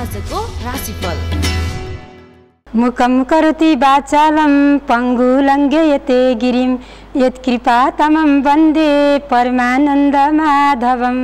आजको राशिफल। मुखम करोति वाचालं पङ्गुलङ्घयते गिरिं यत्कृपातमं वन्दे परमानन्द माधवम्।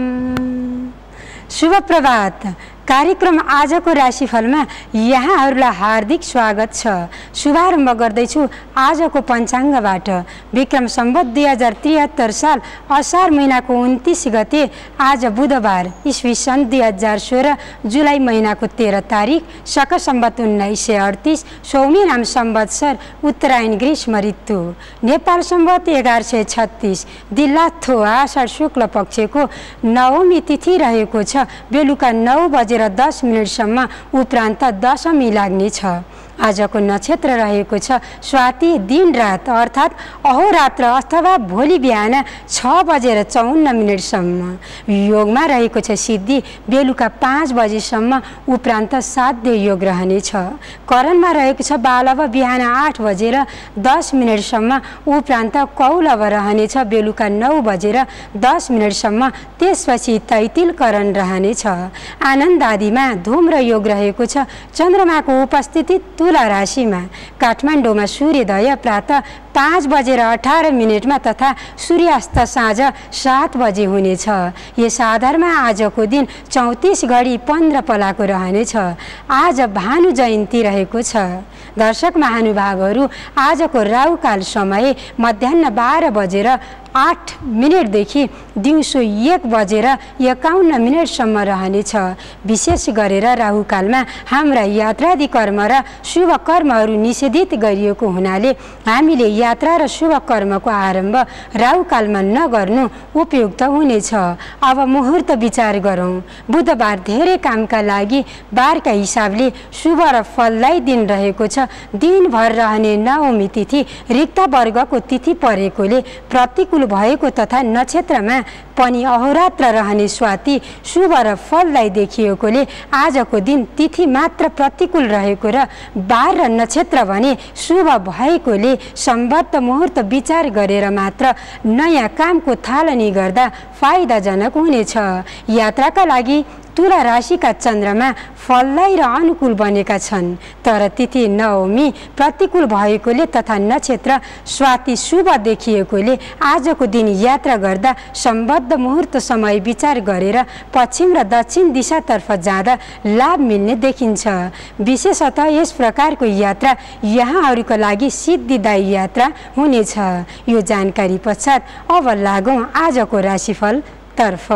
शुभ प्रभात। कार्यक्रम आजको राशिफलमा यहाँहरूलाई हार्दिक स्वागत छ। शुभारम्भ गर्दैछु आजको पञ्चाङ्गबाट। विक्रम सम्वत 2073 साल असार महिनाको 29 गते आज बुधबार, ईस्वी सन् 2016 जुलाई महिनाको 13 तारिक, शक सम्वत 1938, सौमी नाम संवत्सर, उत्तरायण ग्रीष्म ऋतु, नेपाल सम्वत 1136, दिल्लाथो आषाढ शुक्ल पक्षको नवमी तिथि रहेको छ। बेलुका 9 बजे 10 मिनटसम्म उपरान्त दशमी लाग्ने छ। आजको नक्षत्र रहेको छ स्वाति, दिन रात अर्थात् अहोरात्र अथवा भोलि बिहान 6 बजेर 54 मिनटसम्म। योगमा रहेको छ सिद्धि, बेलुका 5 बजेसम्म उपरान्त साध्य योग रहनेछ। करणमा रहेको छ बालव, बिहान 8 बजेर 10 मिनटसम्म उपरान्त कौलव रहनेछ, बेलुका 9 बजेर 10 मिनटसम्म। त्यसपछि तैतिल करण रहनेछ। आनन्द आदिमा धूम्र योग रहेको छ। चन्द्रमाको उपस्थिति तुला राशिमा। काठमाडौँमा सूर्योदय प्रातः 5 बजेर 18 मिनटमा तथा सूर्यास्त साँझ 7 बजे हुनेछ। यस आधारमा आजको दिन 34 घडी 15 पलाको रहनेछ। आज भानु जयन्ती रहेको छ। दर्शक महानुभावहरू, आजको राहुकाल समय मध्याह 12 बजेर 8 मिनटदेखि दिउँसो 1 बजेर 51 मिनटसम्म रहनेछ। विशेष गरेर राहुकालमा हाम्रा यात्रादि कर्म र शुभ कर्महरू निषेधित गरिएको हुनाले हामीले यात्रा र शुभ कर्मको आरम्भ राहुकालमा नगर्नु उपयुक्त हुनेछ। अब मुहुर्त विचार गरौँ। बुधबार धेरै कामका लागि बारका हिसाबले शुभ र फलदायी दिन रहेको छ। दिनभर रहने नवमी तिथि रिक्त वर्गको तिथि परेकोले प्रतिकूल भएको तथा नक्षत्रमा पनि अहोरात्र रहने स्वाति शुभ र फलदायी देखिएकोले आजको दिन तिथि मात्र प्रतिकूल रहेको र बार र नक्षत्र भने शुभ भएकोले सम्बद्ध मुहुर्त विचार गरेर मात्र नयाँ कामको थालनी गर्दा फाइदाजनक हुनेछ। यात्राका लागि तुला राशिका चन्द्रमा फलदायी र अनुकूल बनेका छन्, तर तिथि नवमी प्रतिकूल भएकोले तथा नक्षत्र स्वाति शुभ देखिएकोले आजको दिन यात्रा गर्दा सम्बद्ध मुहुर्त समय विचार गरेर पश्चिम र दक्षिण दिशातर्फ जाँदा लाभ मिल्ने देखिन्छ। विशेषतः यस प्रकारको यात्रा यहाँहरूका लागि सिद्धिदायी यात्रा हुनेछ। यो जानकारी पश्चात अब लागौँ आजको राशिफल तर्फ।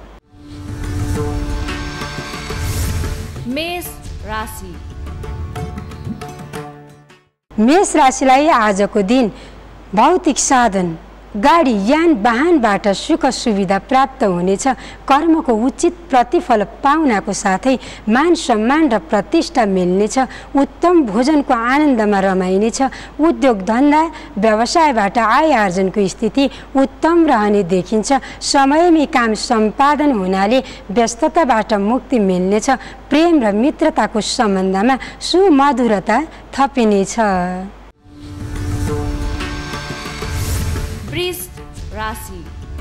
मेष राशि। मेष राशिलाई आजको दिन भौतिक साधन, गाडी, यान वाहनबाट सुख सुविधा प्राप्त हुनेछ। कर्मको उचित प्रतिफल पाउनको साथै मान सम्मान र प्रतिष्ठा मिल्नेछ। उत्तम भोजनको आनन्दमा रमाइनेछ। उद्योग धन्दा व्यवसायबाट आय आर्जनको स्थिति उत्तम रहने देखिन्छ। समयमै काम सम्पादन हुनाले व्यस्तताबाट मुक्ति मिल्नेछ। प्रेम र मित्रताको सम्बन्धमा सुमधुरता थपिनेछ। वृष राशि।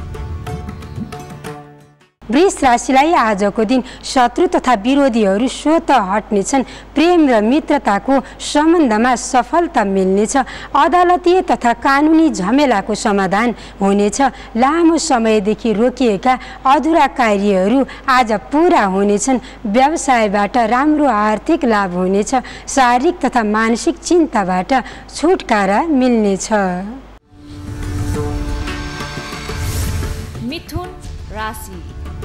वृष राशिलाई आजको दिन शत्रु तथा विरोधीहरू स्वतः हट्नेछन्। प्रेम र मित्रताको सम्बन्धमा सफलता मिल्नेछ। अदालतीय तथा कानुनी झमेलाको समाधान हुनेछ। लामो समयदेखि रोकिएका अधुरा कार्यहरू आज पूरा हुनेछन्। व्यवसायबाट राम्रो आर्थिक लाभ हुनेछ। शारीरिक तथा मानसिक चिन्ताबाट छुटकारा मिल्नेछ। मिथुन राशि।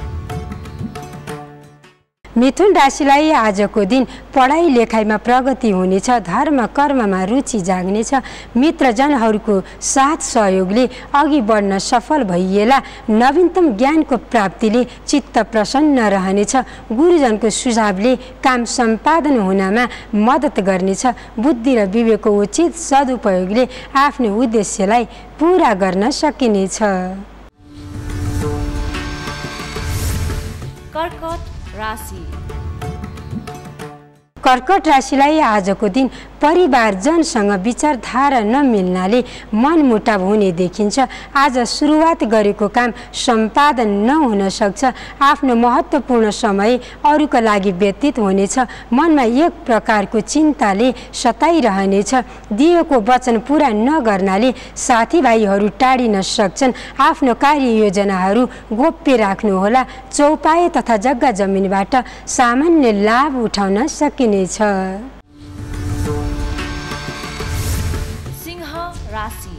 मिथुन राशिलाई आजको दिन पढाइ लेखाइमा प्रगति हुनेछ। धर्म कर्ममा रुचि जाग्नेछ। मित्रजनहरूको साथ सहयोगले अघि बढ्न सफल भइएला। नवीनतम ज्ञानको प्राप्तिले चित्त प्रसन्न रहनेछ। गुरुजनको सुझावले काम सम्पादन हुनमा मद्दत गर्नेछ। बुद्धि र विवेकको उचित सदुपयोगले आफ्नो उद्देश्यलाई पूरा गर्न सकिनेछ। कर्कट राशि। कर्कट राशिलाई आजको दिन परिवारजनसँग विचारधारा नमिल्नाले मनमुटाव हुने देखिन्छ। आज सुरुवात गरेको काम सम्पादन नहुन सक्छ। आफ्नो महत्त्वपूर्ण समय अरूका लागि व्यतीत हुनेछ। मनमा एक प्रकारको चिन्ताले सताइरहनेछ। दिएको वचन पूरा नगर्नाले साथीभाइहरू टाढिन सक्छन्। आफ्नो कार्ययोजनाहरू गोप्य राख्नुहोला। चौपाए तथा जग्गा जमिनबाट सामान्य लाभ उठाउन सकिनेछ। सिंह राशि।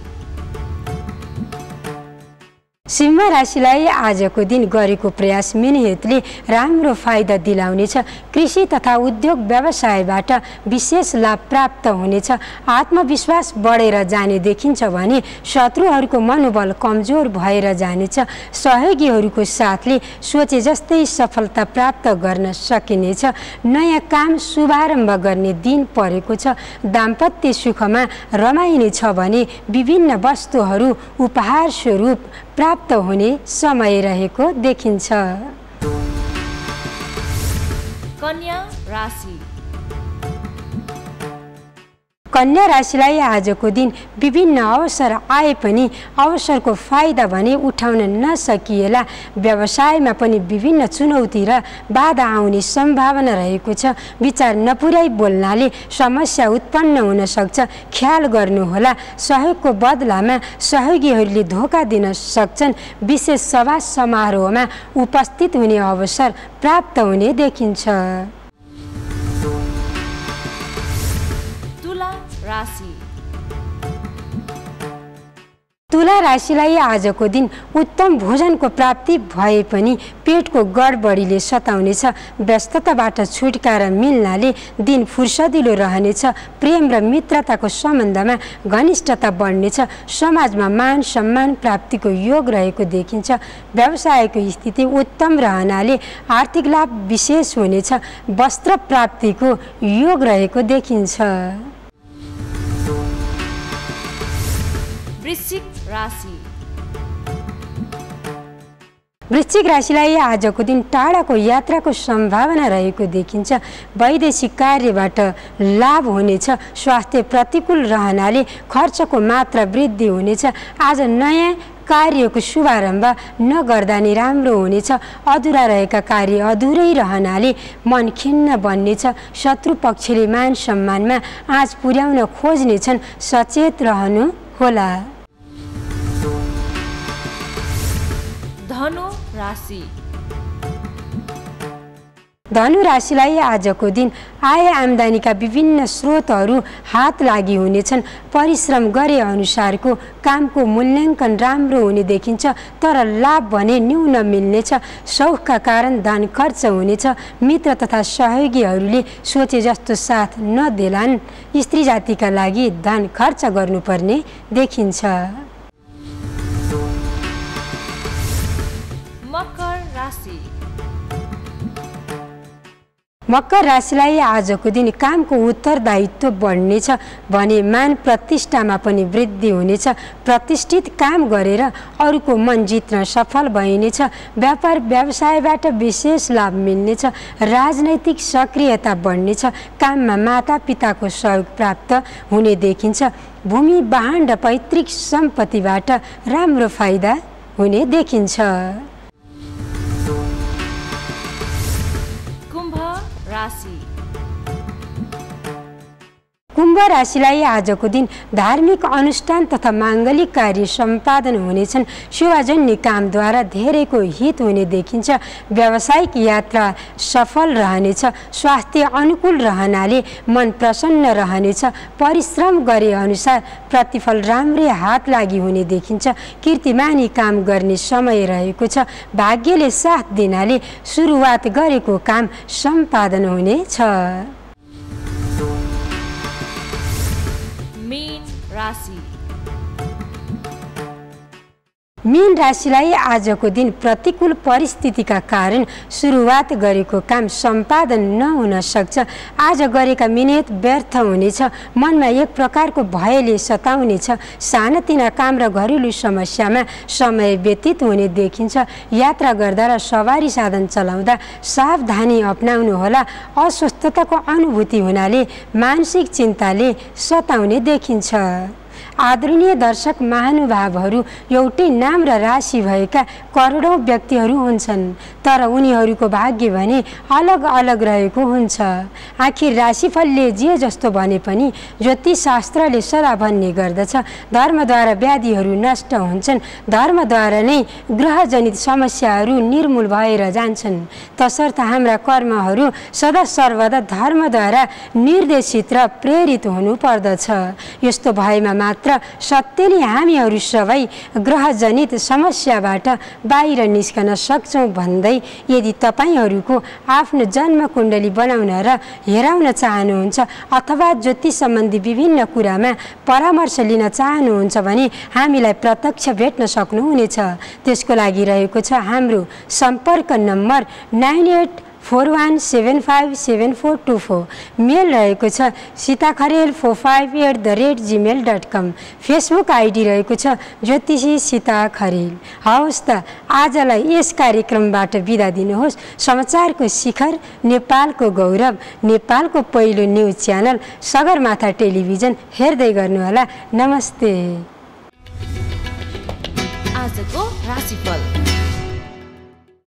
सिंह राशिलाई आजको दिन गरेको प्रयास मेहनतले राम्रो फाइदा दिलाउनेछ। कृषि तथा उद्योग व्यवसायबाट विशेष लाभ प्राप्त हुनेछ। आत्मविश्वास बढेर जाने देखिन्छ भने शत्रुहरूको मनोबल कमजोर भएर जानेछ। सहयोगीहरूको साथले सोचे जस्तै सफलता प्राप्त गर्न सकिनेछ। नयाँ काम शुभारम्भ गर्ने दिन परेको छ। दाम्पत्य सुखमा रमाइनेछ भने विभिन्न वस्तुहरू उपहार स्वरूप प्राप्त हुने समय रहेको देखिन्छ। कन्या राशि। कन्या राशिलाई आजको दिन विभिन्न अवसर आए पनि अवसरको फाइदा भने उठाउन नसकिएला। व्यवसायमा पनि विभिन्न चुनौती र बाधा आउने सम्भावना रहेको छ। विचार नपुर्याई बोल्नाले समस्या उत्पन्न हुन सक्छ। ख्याल गर्नुहोला। सहयोगको बदलामा सहयोगीहरूले धोका दिन सक्छन्। विशेष सभा समारोहमा उपस्थित हुने अवसर प्राप्त हुने देखिन्छ। राशि। तुला राशिलाई आजको दिन उत्तम भोजनको प्राप्ति भए पनि पेटको गडबडीले सताउनेछ। व्यस्तताबाट छुटकारा मिल्नाले दिन फुर्सदिलो रहनेछ। प्रेम र मित्रताको सम्बन्धमा घनिष्ठता बढ्नेछ। समाजमा मान सम्मान प्राप्तिको योग रहेको देखिन्छ। व्यवसायको स्थिति उत्तम रहनाले आर्थिक लाभ विशेष हुनेछ। वस्त्र प्राप्तिको योग रहेको देखिन्छ। वृश्चिक राशि। वृश्चिक राशिलाई आजको दिन टाढाको यात्राको सम्भावना रहेको देखिन्छ। वैदेशिक कार्यबाट लाभ हुनेछ। स्वास्थ्य प्रतिकूल रहनाले खर्चको मात्रा वृद्धि हुनेछ। आज नयाँ कार्यको शुभारम्भ नगर्दा नै राम्रो हुनेछ। अधुरा रहेका कार्य अधुरै रहनाले मन खिन्न बन्नेछ। शत्रु पक्षले मान सम्मानमा आँच पुर्याउन खोज्नेछन्। सचेत रहनु होला। धनु राशि। धनु राशिलाई आजको दिन आय आम्दानीका विभिन्न स्रोतहरू हात लागि हुनेछन्। परिश्रम गरे अनुसारको कामको मूल्याङ्कन राम्रो हुने देखिन्छ। तर लाभ भने न्यून मिल्नेछ। शौखका कारण धन खर्च हुनेछ। मित्र तथा सहयोगीहरूले सोचे जस्तो साथ नदेलान्। स्त्री जातिका लागि धन खर्च गर्नुपर्ने देखिन्छ। मकर राशि। मकर राशिलाई आजको दिन कामको उत्तरदायित्व बढ्नेछ भने मान प्रतिष्ठामा पनि वृद्धि हुनेछ। प्रतिष्ठित काम गरेर अरूको मन जित्न सफल भइनेछ। व्यापार व्यवसायबाट विशेष लाभ मिल्नेछ। राजनैतिक सक्रियता बढ्नेछ। काममा मातापिताको सहयोग प्राप्त हुने देखिन्छ। भूमि वाहन र पैतृक सम्पत्तिबाट राम्रो फाइदा हुने देखिन्छ। राशि। कुम्भ राशिलाई आजको दिन धार्मिक अनुष्ठान तथा माङ्गलिक कार्य सम्पादन हुनेछन्। सेवाजन्य कामद्वारा धेरैको हित हुने देखिन्छ। व्यावसायिक यात्रा सफल रहनेछ। स्वास्थ्य अनुकूल रहनाले मन प्रसन्न रहनेछ। परिश्रम गरे अनुसार प्रतिफल राम्रै हात लागि हुने देखिन्छ। कीर्तिमानी काम गर्ने समय रहेको छ। भाग्यले साथ दिनाले सुरुवात गरेको काम सम्पादन हुनेछ। मीन राशि। मीन राशिलाई आजको दिन प्रतिकूल परिस्थितिका कारण सुरुवात गरेको काम सम्पादन नहुन सक्छ। आज गरेका मिहिनेत व्यर्थ हुनेछ। मनमा एक प्रकारको भयले सताउनेछ। सानातिना काम र घरेलु समस्यामा समय व्यतीत हुने देखिन्छ। यात्रा गर्दा र सवारी साधन चलाउँदा सावधानी अपनाउनुहोला। अस्वस्थताको अनुभूति हुनाले मानसिक चिन्ताले सताउने देखिन्छ। आदरणीय दर्शक महानुभावहरू, एउटै नाम र राशि भएका करोडौँ व्यक्तिहरू हुन्छन्, तर उनीहरूको भाग्य भने अलग अलग रहेको हुन्छ। आखिर राशिफलले जे जस्तो भने पनि ज्योतिषशास्त्रले सदा भन्ने गर्दछ, धर्मद्वारा व्याधिहरू नष्ट हुन्छन्, धर्मद्वारा नै ग्रहजनित समस्याहरू निर्मूल भएर जान्छन्। तसर्थ हाम्रा कर्महरू सदा सर्वदा धर्मद्वारा निर्देशित र प्रेरित हुनुपर्दछ। यस्तो भएमा मात्र सत्यले हामीहरू सबै ग्रहजनित समस्याबाट बाहिर निस्कन सक्छौँ भन्दै यदि तपाईँहरूको आफ्नो जन्म कुण्डली बनाउन र हेराउन चाहनुहुन्छ अथवा ज्योतिष सम्बन्धी विभिन्न कुरामा परामर्श लिन चाहनुहुन्छ भने हामीलाई प्रत्यक्ष भेट्न सक्नुहुनेछ। त्यसको लागि रहेको छ हाम्रो सम्पर्क नम्बर 9841757424। मेल रहेको छ sitakarel45@gmail.com। फेसबुक आइडी रहेको छ ज्योतिषी सीता खरेल। हवस् त आजलाई यस कार्यक्रमबाट बिदा दिनुहोस्। समाचारको शिखर, नेपालको गौरव, नेपालको पहिलो न्युज च्यानल सगरमाथा टेलिभिजन हेर्दै गर्नुहोला। नमस्ते। आजको राशिफल।